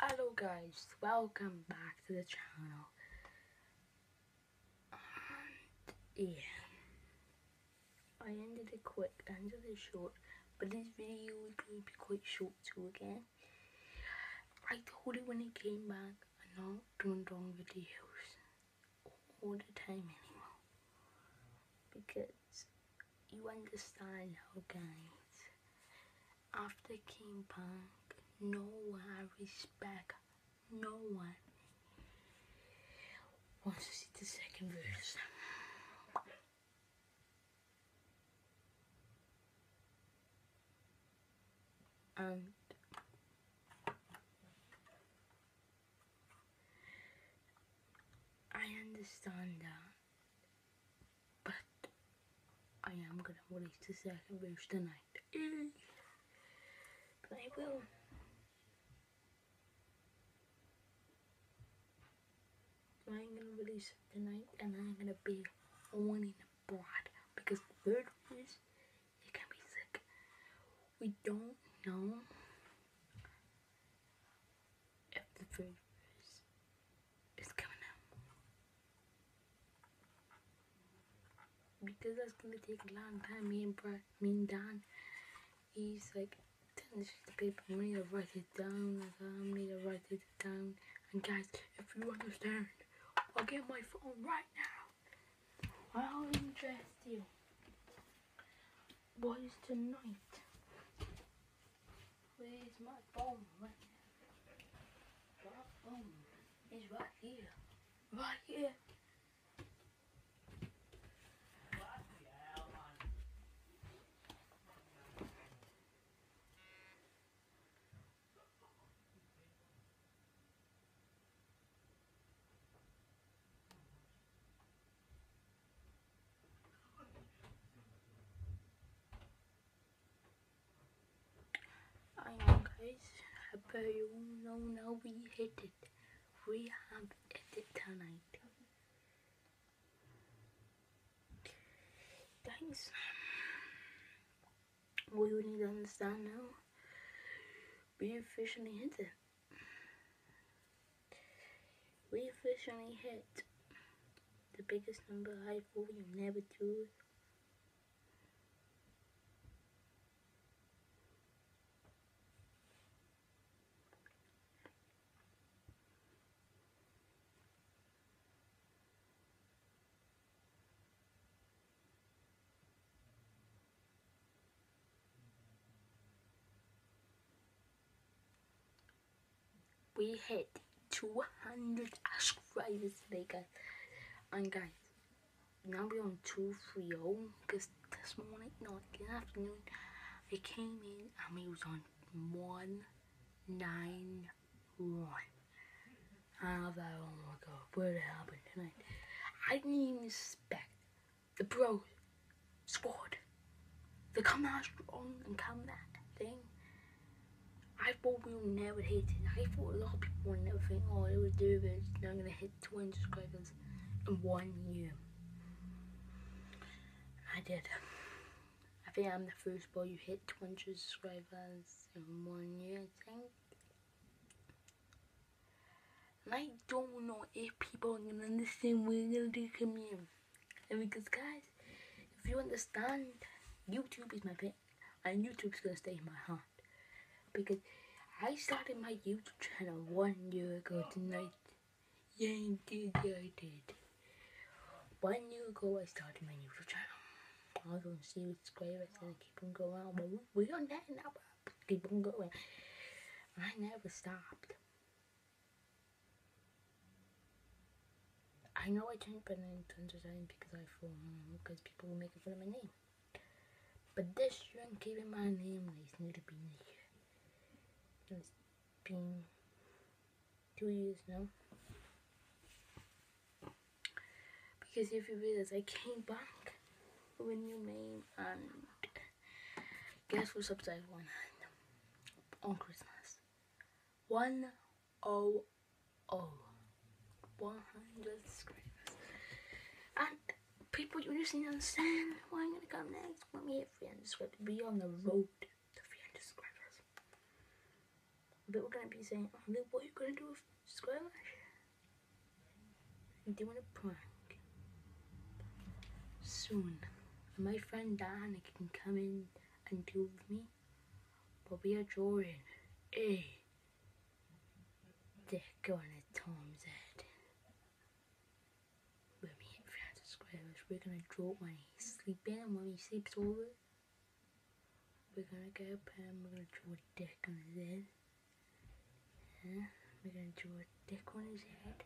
Hello guys, welcome back to the channel. Yeah, I ended it quick, ended it short, but this video is going to be quite short too again. I told you when it came back, I'm not doing long videos all the time anymore. Because you understand how guys, after it came back, no one I respect, no one wants to see the second verse. And I understand that, but I am gonna release the second verse tonight. But I will. I'm gonna release it tonight, and I'm gonna be warning abroad because the third verse, it can be sick. We don't know if the third verse is coming out because that's gonna take a long time. Me and Dan, he's like, telling us the paper. I need to write it down. I need to write it down. And guys, if you understand, I'll get my phone right now. I'll interest you. What is tonight? Where's my phone right now? My phone is right here. Right here. I know guys, I bet you know now we hit it. We have hit it tonight. Guys, what you need to understand now, we officially hit it. We officially hit the biggest number I thought we never do. We hit 200 subscribers today, guys. And guys, now we're on 230 because this morning, no, in the afternoon, I came in and we was on 191. And I was like, oh my god, what happened tonight? I didn't even expect the bro squad to come out strong and come that thing. I thought we would never hit it. I thought a lot of people would never think, oh, it would do it. They're gonna hit 200 subscribers in 1 year. I did. I think I'm the first boy who hit 200 subscribers in 1 year, I think. And I don't know if people are gonna understand what we're gonna do come here. And because guys, if you understand, YouTube is my pet, and YouTube's gonna stay in my heart. Because I started my YouTube channel 1 year ago tonight. Yeah, I did. 1 year ago I started my YouTube channel. I was gonna see subscribers and keep on going on. But we're on that now. Keep on going. I never stopped. I know I changed my name tons of times because I thought, because people were making fun of my name. But this shouldn't keep my name nice, need to be here. It's been 2 years now. Because if you realize, I came back with a new name, and guess what subscribe one on Christmas? 100. 100 subscribers. And people, you just need to understand what I'm gonna come next when we hit 300 subscribers. Be on the road to 300 subscribers. But we're gonna be saying, oh, look, what are you gonna do with subscribers? I'm doing a prank soon. My friend Diana can come in and do with me, but we are drawing a dick on a Tom's head. When we hit 300 subscribers, we're gonna draw it when he's sleeping, and when he sleeps over, we're gonna get a pen, we're gonna draw a dick on his head. Yeah, we're gonna draw a dick on his head.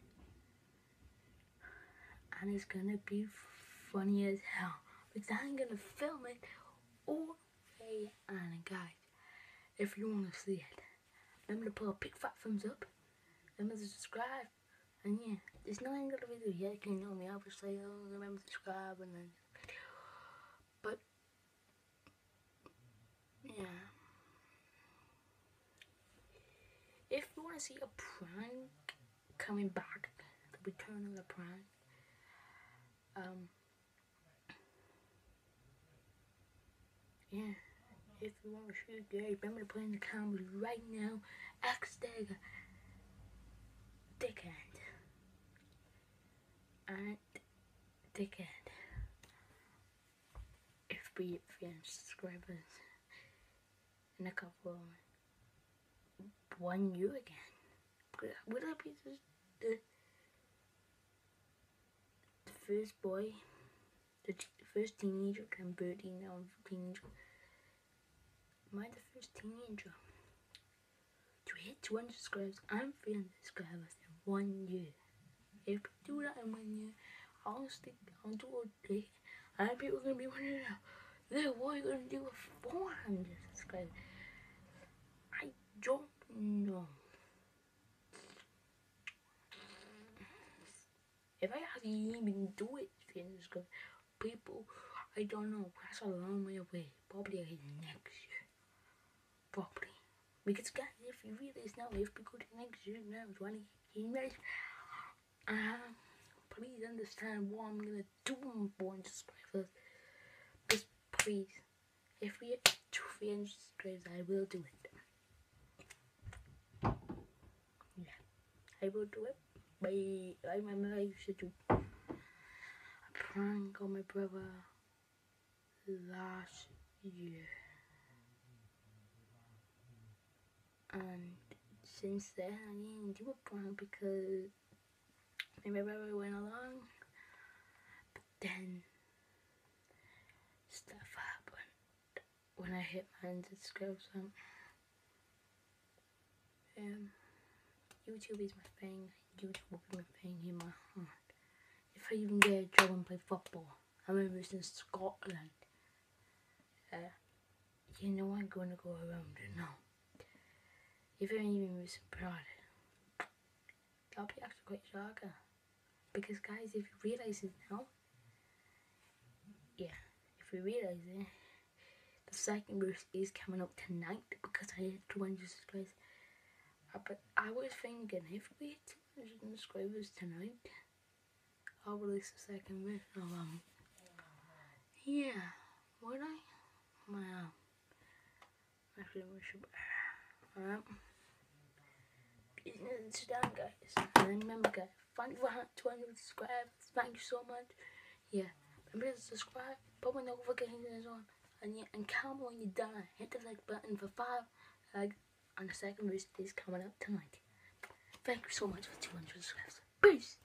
And it's gonna be funny as hell. Because I'm gonna film it all the way. And guys, if you wanna see it, remember to put a big fat thumbs up. Remember to subscribe. And yeah, there's nothing gonna video yet. You know me, I'll just say, oh, remember to subscribe and then. But yeah. If you wanna see a prank coming back, the return of the prank. Yeah, if you want to shoot Gary, remember to put in the comments right now, #dickhead and dickhead. If we hit 300 subscribers in a couple of 1 year again, would I be the first boy, the first teenager, I'm 13 now, I'm a teenager. Am I the first teenager to hit 200 subscribers and 300 subscribers in 1 year? If we do that in 1 year, I'll do a day, and people are gonna be wondering, look, what are you gonna do with 400 subscribers? I don't know. If I actually even do it, 300 subscribers, people, I don't know, that's a long way away. Probably next year. Probably. Because guys, if you realize now, if we go to next year now, 2018, please understand what I'm gonna do on 400 subscribers. Just please, if we hit 300 subscribers, I will do it. Yeah, I will do it. But I remember I used to do a prank on my brother last year. And since then, I didn't do a prank because my brother went along. But then stuff happened when I hit my 100 subscribers. YouTube is my thing. YouTube will be my thing in my heart. If I even get a job and play football, I remember it's in Scotland. You know I'm gonna go around it now. If I even was proud, that'll be actually quite shocking. Because guys, if you realize it now, yeah, if you realize it, the second verse is coming up tonight because I hit 200 subscribers. But I was thinking, if we hit 200 subscribers tonight, I'll release the second verse. Yeah, would I? Wow. Actually, we should. Alright. It's done, guys. And remember, guys, thank you for 200 subscribers. Thank you so much. Yeah, remember to subscribe, put my notifications on, and yeah, and comment when you're done. Hit the like button for 5 likes, and the second verse is coming up tonight. Thank you so much for 200 subscribers. Peace.